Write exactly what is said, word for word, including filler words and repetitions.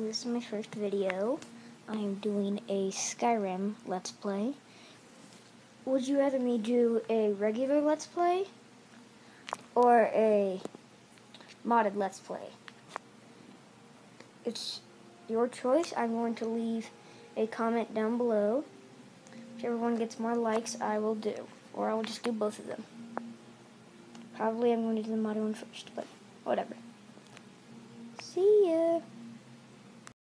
this is my first video. I am doing a Skyrim Let's Play. Would you rather me do a regular Let's Play or a modded Let's Play? It's your choice. I'm going to leave a comment down below. Whichever one gets more likes, I will do. Or I will just do both of them. Probably I'm going to do the modded one first, but whatever.